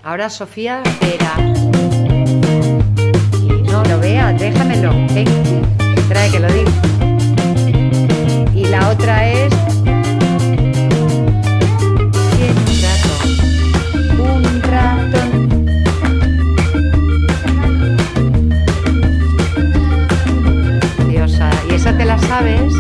Ahora Sofía era... No, lo vea, déjamelo. Ven, trae que lo digo. Y la otra es... Un rato. Diosa. ¿Y esa te la sabes?